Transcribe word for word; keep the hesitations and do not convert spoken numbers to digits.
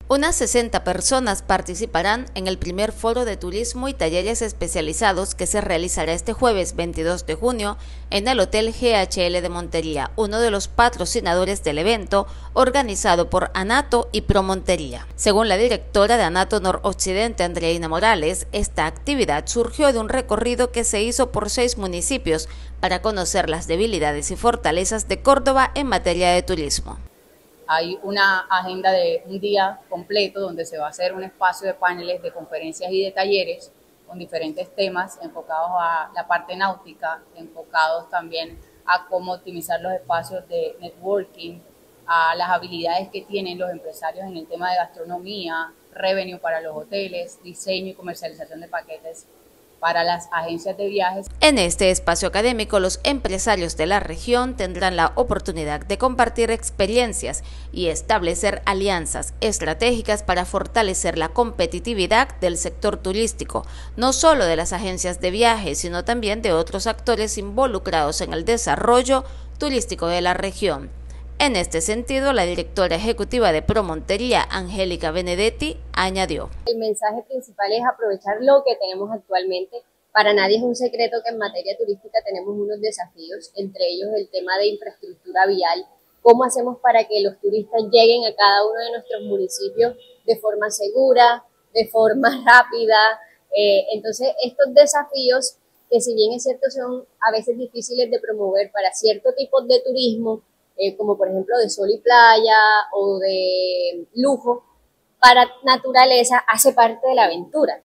Unas sesenta personas participarán en el primer foro de turismo y talleres especializados que se realizará este jueves veintidós de junio en el Hotel G H L de Montería, uno de los patrocinadores del evento organizado por ANATO y Promontería. Según la directora de ANATO Noroccidente, Andreina Morales, esta actividad surgió de un recorrido que se hizo por seis municipios para conocer las debilidades y fortalezas de Córdoba en materia de turismo. Hay una agenda de un día completo donde se va a hacer un espacio de paneles, de conferencias y de talleres con diferentes temas enfocados a la parte náutica, enfocados también a cómo optimizar los espacios de networking, a las habilidades que tienen los empresarios en el tema de gastronomía, revenue para los hoteles, diseño y comercialización de paquetes para las agencias de viajes. En este espacio académico, los empresarios de la región tendrán la oportunidad de compartir experiencias y establecer alianzas estratégicas para fortalecer la competitividad del sector turístico, no solo de las agencias de viajes, sino también de otros actores involucrados en el desarrollo turístico de la región. En este sentido, la directora ejecutiva de Promontería, Angélica Benedetti, añadió: El mensaje principal es aprovechar lo que tenemos actualmente. Para nadie es un secreto que en materia turística tenemos unos desafíos, entre ellos el tema de infraestructura vial. ¿Cómo hacemos para que los turistas lleguen a cada uno de nuestros municipios de forma segura, de forma rápida? Eh, entonces, estos desafíos, que si bien es cierto son a veces difíciles de promover para ciertos tipos de turismo, eh, como por ejemplo de sol y playa o de lujo, para naturaleza hace parte de la aventura.